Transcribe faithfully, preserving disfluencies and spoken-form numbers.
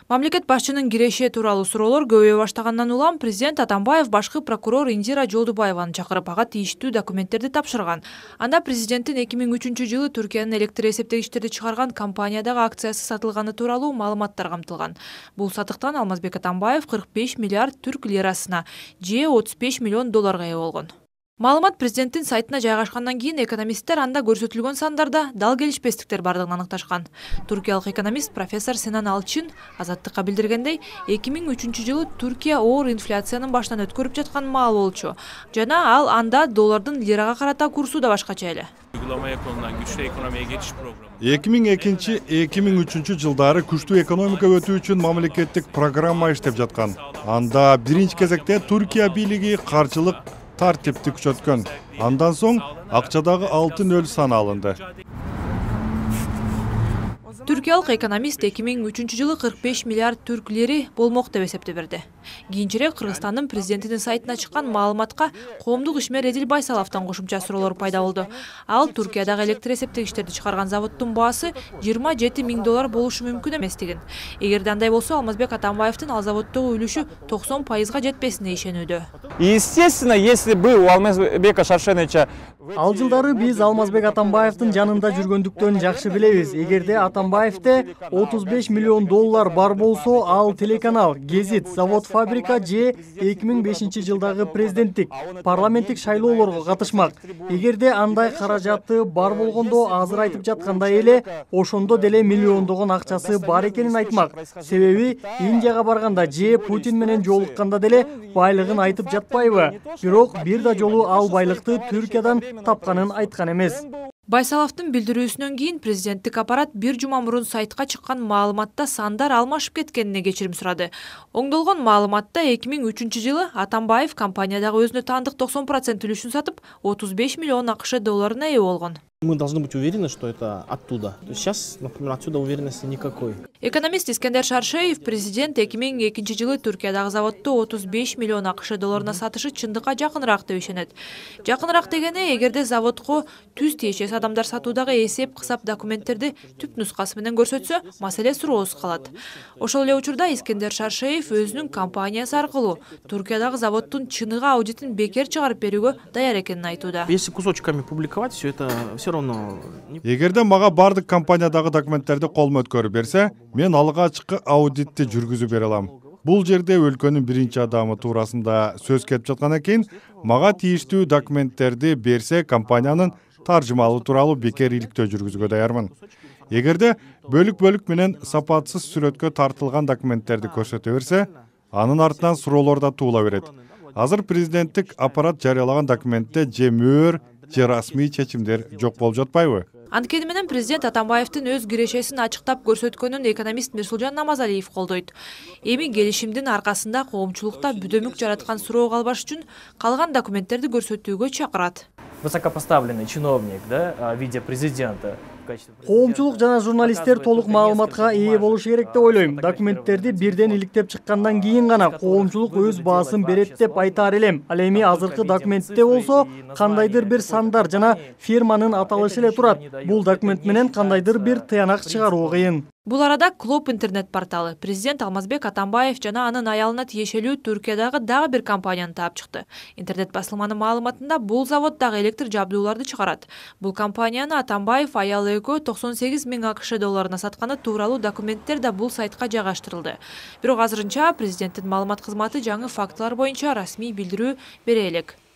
Мамлекет башчынын киреши тууралуу суроолор көбөйө баштагандан улам президент Атамбаев башкы прокурор Индира Жолдубаеваны чакырып ага тийиштүү документтерди тапшырган. Анда президенттин эки миң үчүнчү жылы Түркиянын электр эсептегичтерди чыгарган компаниядагы акциясы сатылганы тууралуу маалыматтар камтылган. Бул сатыктан Алмазбек Атамбаев кырк беш миллиард түрк лирасына, же отуз беш миллион долларга ээ болгон. Маалымат президенттин сайтына жайгашкандан кийин экономисттер анда көрсөтүлгөн сандарда дал келишпестиктер бардыгын аныкташкан. Туркиялык экономист профессор Сенан Алчын Азаттыкка билдиргендей, эки миң үчүнчү жылы Түркия оор инфляциянын башынан өткөрүп жаткан маал болчу. Жана ал анда доллардын лирага карата курсу да башкача эле. эки миң экинчи — эки миң үчүнчү жылдары күчтүү экономика өтүү үчүн мамлекеттик программа иштеп жаткан. Анда биринчи кезекте Туркия бийлиги каржылык тартипти күчөткөн. Андан соң акчадагы алтын өл саналынды. Түркиялык экономист эки миң үчүнчү жылы кырк беш миллиард түрк лири болмок деп эсептеп берди. Кийинчерээк Кыргызстандын президентинин сайтына чыккан маалыматка коомдук ишмер Эдил Байсаловдон кошумча суроолор пайда болду. Ал Туркиядагы электр эсептегичтерди чыгарган заводдун баасы жыйырма жети миң доллар болушу мүмкүн эместигин. Эгерде андай болсо, Алмазбек Атамбаевдин ал заводдогу үлүшү токсон пайызга жетпесине ишенүүдө. Естественно, если бы у Алмазбека Шаршеновича ал жылдары биз Алмазбек Атамбаевдин жанында жүргөндүктөн жакшы билебиз. Эгерде Атамбаевде отуз беш миллион доллар бар болсо, ал телеканал, гезит, завод, фабрика же эки миң бешинчи жылдагы президенттик, парламенттик шайлоолорго катышмак. Эгерде андай каражаты бар болгондо, азыр айтып жаткандай эле, ошондо деле миллиондогон акчасы бар экенин айтмак. Себеби Индияга барганда же Путин менен жолукканда деле байлыгын айтып жатпайбы? Бирок бир да жолу ал байлыкты Түркиядан тапканын айткан эмес. Байсаловдун билдирүүсүнөн кийин президенттик аппарат бир жума мурун сайтка чыккан маалыматта сандар алмашып кеткенине кечирим сурады. Оңдолгон маалыматта эки миң үчүнчү жылы Атамбаев компаниядагы өзүнө таандык токсон процент үлүшүн сатып, отуз беш миллион акш долларына ээ болгон. Мы должны быть уверены, что это оттуда. Сейчас, например, отсюда уверенности никакой. Экономист Искендер Шаршеев президент эки миң экинчи жылы Түркиядагы заводду отуз беш миллион акш долларына сатышы чындыкка жакыныраак деп ишенет. Жакыныраак дегени, эгерде заводго түз тиешес адамдар сатуудагы эсеп-кысап документтерди түп нускасы менен көрсөтсө, маселе суроосуз калат. Ошол эле учурда Искендер Шаршеев өзүнүн компаниясы аркылуу Түркиядагы заводдун чыныгы аудитин бекер чыгарып берүүгө даяр экенин айтууда. Если кусочками публиковать все это, все равно. Эгерде мага бардык компаниядагы документтерди колмо өткөрүп берсе, мен алгачкы аудитти жүргүзүп бере алам. Бул жерде өлкөнүн биринчи адамы туурасында сөз кетип жаткандан кийин, мага тийиштүү документтерди берсе, компаниянын таржымалуу тууралуу бекер иликтөө жүргүзүүгө даярмын. Эгерде бөлүк-бөлүк менен сапатсыз сүрөткө тартылган документтерди көрсөтө берсе, анын артынан суроолор да туула берет. Азыр президенттик аппарат жарыялаган документте же мөөр, же расмий чечимдер жок болуп жатпайбы? Анткени менен президент Атамбаевдин өз кирешесин ачыктап көрсөткөнүн экономист Мирсулжан Намазалиев колдойт. Эми келишимдин аркасында коомчулукта бүдөмүк жараткан суроо калбаш үчүн калган документтерди көрсөтүүгө чакырат. Высокопоставленный чиновник, да, в виде президента. Коомчулук жана журналисттер толук маалыматка ээ болушу керек деп ойлойм. Документтерди бирден иликтеп чыккандан кийин гана коомчулук өз баасын берет деп айтаар элем. Ал эми азыркы документте болсо кандайдыр бир сандар жана фирманын аталышы эле турат. Бул документ менен кандайдыр бир тыянак чыгаруу кыйын. Бул арада Клоп интернет порталы президент Алмазбек Атамбаев жана анын аялына тиешелүү Түркиядагы дагы бир компанияны таап чыкты. Интернет басылманын маалыматында бул завод дагы электр жабдууларды чыгарат. Бул компанияны Атамбаев аялы экөө токсон сегиз миң акш долларына сатканы тууралуу документтер да бул сайтка жайгаштырылды. Бирок азырынча президенттин маалымат кызматы жаңы фактылар боюнча расмий билдирүү бере элек.